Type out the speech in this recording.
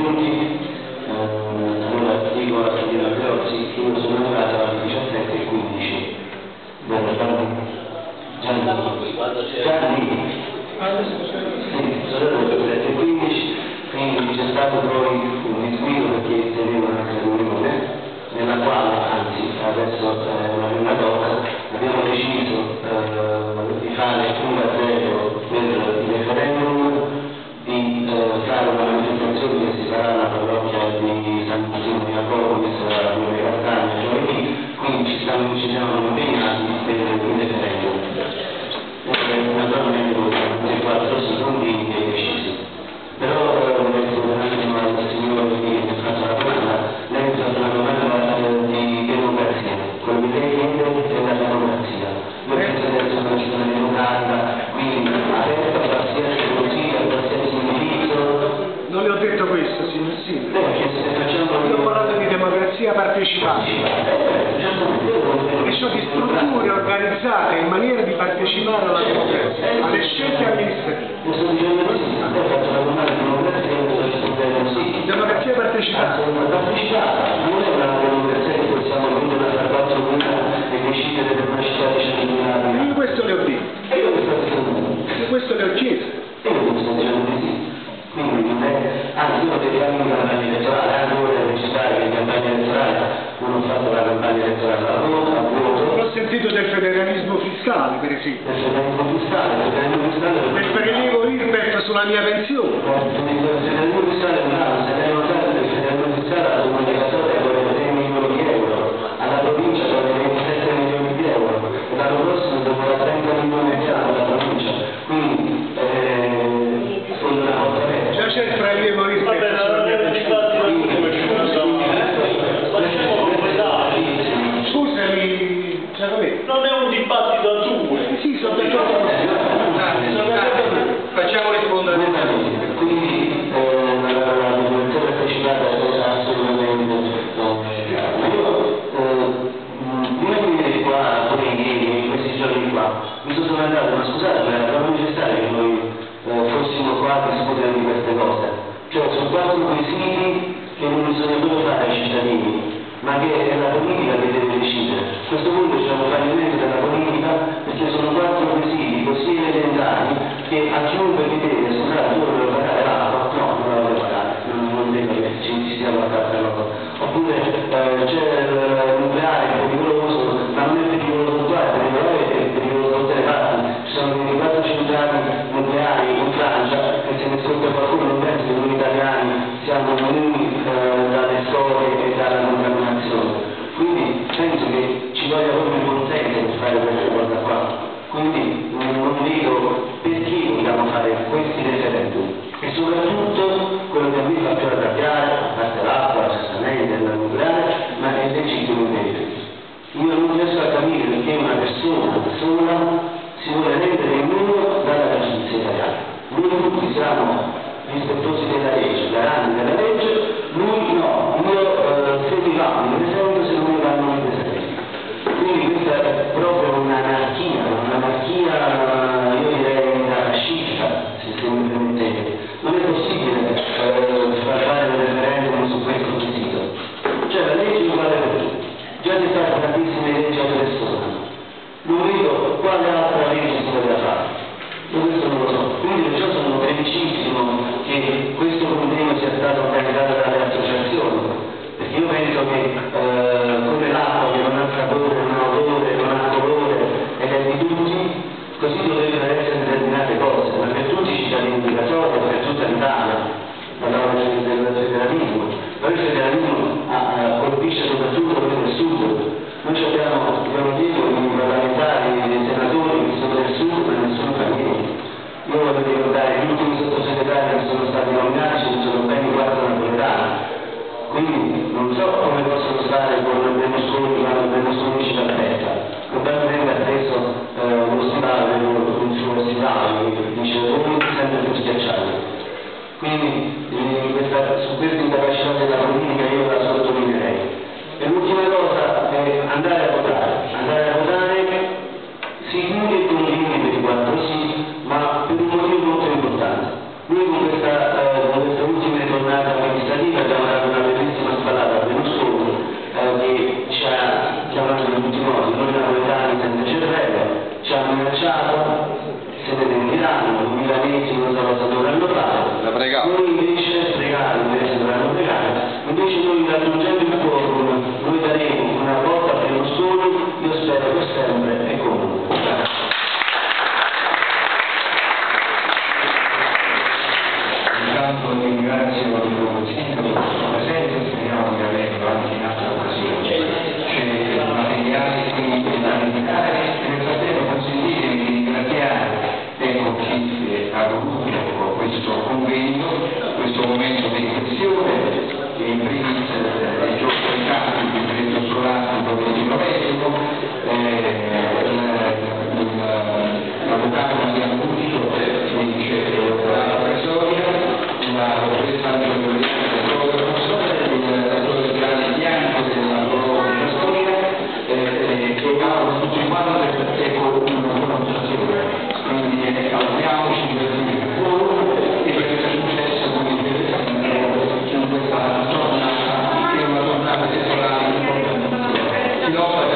minuti. Allora dico alla signora Grossi che io sono arrivato alle 17:15. Sì, sono arrivato alle 17:15, quindi c'è stato poi un disguido perché tenevo una riunione nella quale, anzi adesso una doc, abbiamo deciso di fare 1-0 per il referendum, di fare una manifestazione che si farà alla parrocchia di San Martino di Jacopo, che sarà la prima Catania giovedì, quindi ci siamo impegnati per il referendum. Naturalmente noi 4 si convinti e decisi. Però adesso un attimo al signore che mi ha fatto la domanda, lei mi ha fatto una domanda di democrazia. Quello che lei chiede è la democrazia. Io penso che adesso non ci sono democratica, quindi aperta a qualsiasi consiglio, a qualsiasi indirizzo. Non le ho detto questo, signor Sindaco. Io ho parlato di democrazia partecipata. E cioè di strutture organizzate in maniera di partecipare alla democrazia, alle scelte amministrative. Io sto dicendo così, a te ho fatto una domanda di democrazia e sto rispondendo così. Democrazia partecipata. Partecipata, non è una democrazia che possiamo vendere a 4 comunità e decidere per una città di 100.000. Io questo le ho detto. E io che sto dicendo? Io questo le ho chiesto. E io sto dicendo così. Quindi non è, anzi io ho detto anche in campagna elettorale, anche ora è necessario che in campagna elettorale non ho fatto la campagna elettorale a voto. Ho sentito del federalismo fiscale, per esempio. Del federalismo fiscale. Del prelievo IRPEF sulla mia pensione. Il federalismo fiscale è un altro, se lei notato che il federalismo fiscale alla comunicatoria vuole 3 milioni di euro, alla provincia vuole 27 milioni di euro, e l'anno prossimo dovrà 30 milioni di euro alla provincia. Quindi una volta bene. Già c'è il prelievo IRPEF sulla mia pensione. Scusami, non è un dibattito a due. Sì, sono d'accordo. Facciamo rispondere. Quindi la democrazia partecipata è assolutamente prima di venire qua, pure ieri, in questi giorni qua, mi sono domandato, ma scusate, ma era proprio necessario che noi fossimo qua a discutere di queste cose? Cioè, sono 4 quesiti che non bisogna proprio fare ai cittadini, ma che è la politica che deve decidere. A questo punto c'è un fallimento della politica perché sono 4 quesiti così elementari che a chiunque mi deve scusare, io volevo pagare l'acqua, no, non la volevo pagare, non vedo che ci sia la carta nuova. Oppure c'è il nucleare è pericoloso, ma non è pericoloso qua, è pericoloso da tutte le parti. Ci sono 24 centrali nucleari in Francia e se ne scorda qualcuno non pensa che noi italiani siamo immuni dalle scorie e dalla contaminazione. Quindi penso che ci voglia proprio il buon senso per fare questa cosa qua. Quindi non vedo perché dobbiamo fare questi referendum. E soprattutto quello che a me fa più arrabbiare, a parte l'acqua, certamente, il nucleare, ma è il legittimo impedimento. Io non riesco a capire perché una persona sola si vuole rendere immuno dalla giustizia italiana. Noi tutti siamo rispettosi della legge, garanti della legge, lui no, io se mi va, mi presento, se non mi va non mi presento. Quindi questa è proprio un'anarchia, io direi anarchista, se mi permettete. Non è possibile far fare un referendum su questo quesito. Cioè la legge è uguale per tutti. Già ci sono tantissime leggi alle persone. Non vedo quale altra legge si deve fare. Io questo non lo so. Quindi perciò sono felicissimo che questo convegno sia stato organizzato dalle associazioni. Perché io penso che come l'acqua che non ha sapore, non ha odore, non ha colore ed è di tutti, così dovrebbero essere determinate cose, ma per tutti i cittadini di Casoria, per tutta l'Italia. Parlavo del federalismo, però il federalismo colpisce soprattutto quello del sud. Noi abbiamo, devo dire, i parlamentari, i senatori che sono del sud, ma nessuno fa niente. Io voglio ricordare gli ultimi sottosegretari che sono stati nominati, ce ne sono ben 4 napoletani. Quindi non so come possono stare con Berlusconi quando Berlusconi ci aspetta. Probabilmente ha preso lo stivale, un suo stivale, che dice sempre più schiacciato. Quindi su questa incapacità della politica io la sottolineerei. E l'ultima cosa è andare a votare sicuri e convinti per i 4 sì, ma per un motivo molto importante. Noi con questa ultima tornata amministrativa pregare. Noi invece pregare, dovranno pregare, invece noi raggiungendo il quorum, noi daremo una volta per lo solo, io spero per sempre e comunque. Intanto ringrazio il sindaco per la sua presenza e speriamo di averlo anche in altre occasioni. C'è il materiale qui da indicare e nel frattempo consentitemi di ringraziare chi ha voluto questo convegno, questo momento di riflessione, e in primis il giorno di campo del diritto scolastico di Lorenzo, l'avvocato Maria Augusto, dice la professoria, la professoressa Giorgioliana il dottore Gianni Bianco della professoria, e auguro tutti quanti una buona situazione. Quindi auguriamoci di lavoro e per il successo in questa giornata, che è una giornata elettorale importantissima.